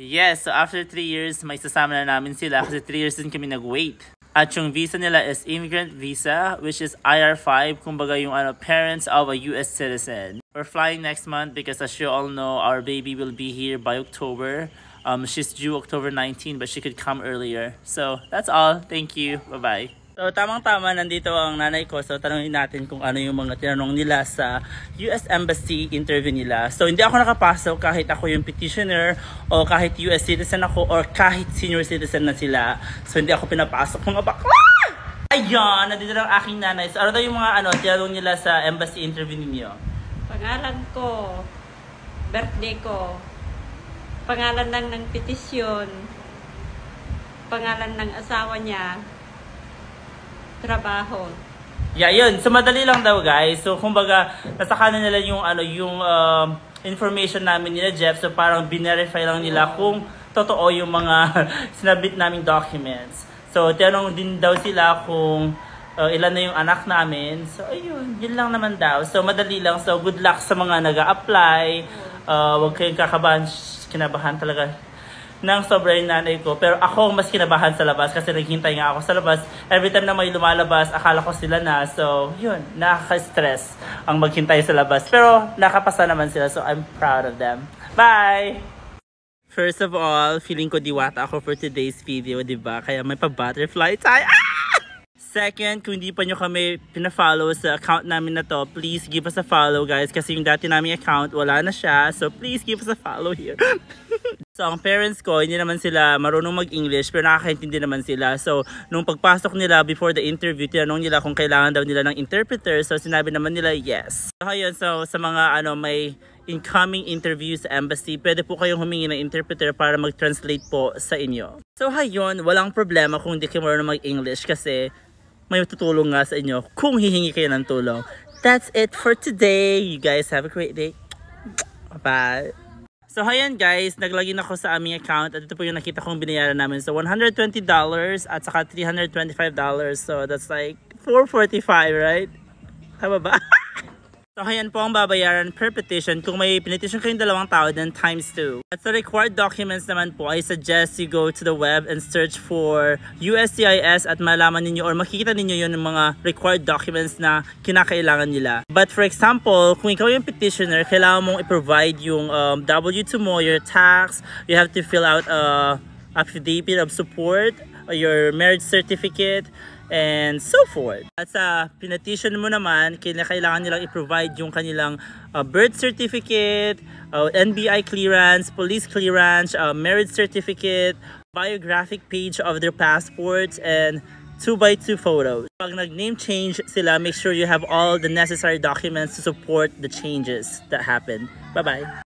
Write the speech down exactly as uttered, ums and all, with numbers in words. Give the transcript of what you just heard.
Yes, so after three years, may sasama na namin sila kasi three years din kami nag-wait. At yung visa nila is Immigrant visa, which is I R five, kumbaga yung ano, parents of a U S citizen. We're flying next month because as you all know, our baby will be here by October. Um, she's due October nineteenth, but she could come earlier. So, that's all. Thank you. Bye-bye. So, tamang-tama, nandito ang nanay ko. So, tanongin natin kung ano yung mga tinanong nila sa U S Embassy interview nila. So, hindi ako nakapasok kahit ako yung petitioner o kahit U S citizen ako or kahit senior citizen na sila. So, hindi ako pinapasok mga bakla! Ayan! Nandito lang aking nanay. So, ano daw yung mga ano, tinanong nila sa embassy interview ninyo? Pangalan ko, birthday ko, pangalan lang ng petisyon, pangalan ng asawa niya, trabaho. Yeah, yun. So, madali lang daw, guys. So, kumbaga, nasa kanan nila yung, ano, yung um, information namin nila, Jeff. So, parang binerify lang nila kung totoo yung mga sinabit naming documents. So, tinanong din daw sila kung uh, ilan na yung anak namin. So, ayun. Yun lang naman daw. So, madali lang. So, good luck sa mga nag-a-apply. Uh, huwag kayong kakabahan. Kinabahan talaga ng sobra yung nanay ko. Pero ako mas kinabahan sa labas kasi naghintay nga ako sa labas. Every time na may lumalabas, akala ko sila na. So, yun, nakaka-stress ang maghintay sa labas. Pero nakapasa naman sila, so I'm proud of them. Bye! First of all, feeling ko diwata ako for today's video, diba? Kaya may pa-butterfly tayo. Ah! Second, kung hindi pa nyo kami pina-follow sa account namin na to, please give us a follow, guys. Kasi yung dati naming account, wala na siya. So, please give us a follow here. So, ang parents ko, hindi naman sila marunong mag-English, pero nakakaintindi naman sila. So, nung pagpasok nila before the interview, tinanong nila kung kailangan daw nila ng interpreter. So, sinabi naman nila yes. So, ayun, so sa mga ano, may incoming interviews sa embassy, pwede po kayong humingi ng interpreter para mag-translate po sa inyo. So, ayun, walang problema kung hindi kayo marunong mag-English kasi may tutulong nga sa inyo kung hihingi kayo ng tulong. That's it for today. You guys have a great day. Bye. So, ayan guys, naglagin ako sa aming account at ito po yung nakita kong binayaran namin. So, one hundred twenty dollars at saka three hundred twenty-five dollars. So, that's like four forty-five, right? Tama ba? So, ayan po ang babayaran per petition. Kung may pinetition kayong dalawang tao, then times two. At sa required documents naman po, I suggest you go to the web and search for U S C I S at malaman ninyo or makikita ninyo yun ng mga required documents na kinakailangan nila. But for example, kung ikaw yung petitioner, kailangan mong i-provide yung um, W two mo, your tax, you have to fill out a affidavit of support, your marriage certificate, and so forth. At sa pinetition mo naman, kailangan nilang i-provide yung kanilang uh, birth certificate, uh, N B I clearance, police clearance, uh, marriage certificate, biographic page of their passports, and two by two photos. Pag nag-name change sila, make sure you have all the necessary documents to support the changes that happen. Bye-bye!